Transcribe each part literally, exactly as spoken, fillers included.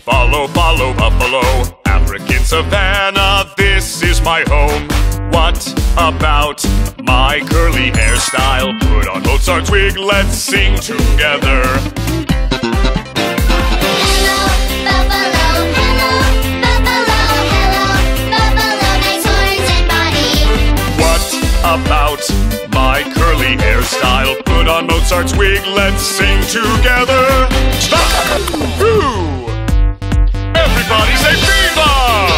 follow, follow buffalo. African savanna, this is my home. What about my curly hairstyle? Put on Mozart's wig, let's sing together. About my curly hairstyle. Put on Mozart's wig, let's sing together. Stop! Woo! Everybody say Viva!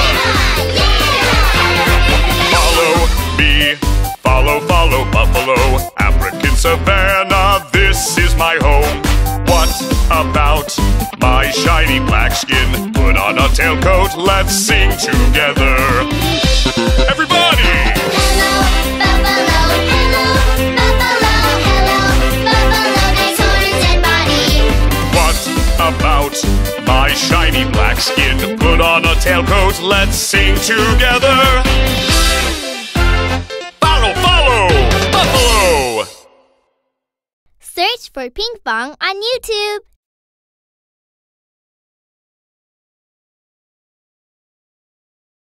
Follow me, follow, follow buffalo. African savanna, this is my home. What about my shiny black skin? Put on a tailcoat, let's sing together. Everybody! About my shiny black skin. Put on a tailcoat, let's sing together. Follow, follow, buffalo! Search for Pinkfong on YouTube.